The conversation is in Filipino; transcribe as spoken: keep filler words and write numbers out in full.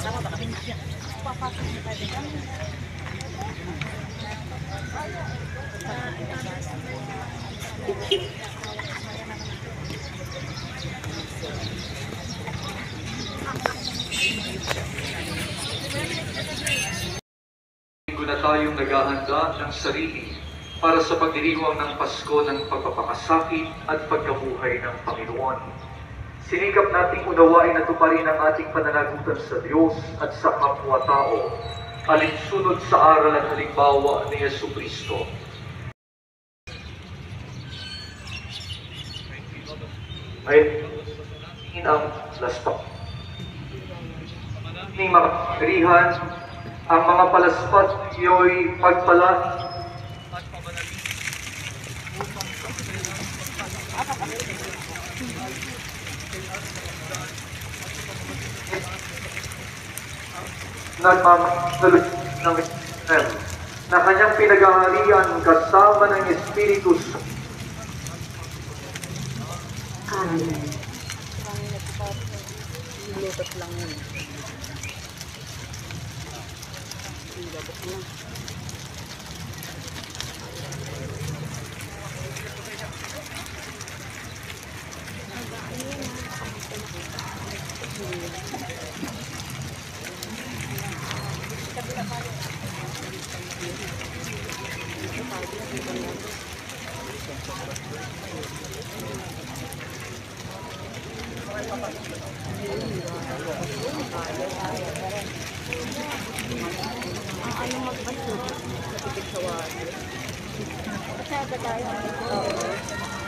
Na tayong naghahanda ng sarili para sa pagdiriwang ng Pasko ng pagpapakasakit at pagkabuhay ng Panginoon. Sinikap nating unawain at tuparin ang ating pananagutan sa Diyos at sa kapwa-tao, alinsunod sa aral at halimbawa ni Jesucristo. Ay, ang laspak. Ni mga karihan, ang mga palaspat iyo'y pagpalat at pamanalin upang nagmamasalot ng Israel na kanyang pinaghaharian kasama ng Espiritu Santo. Amen. Nilutot lang yun. Nilutot lang. Ano magpasok sa tipid sa wali? Kasi agad tayo. Oo.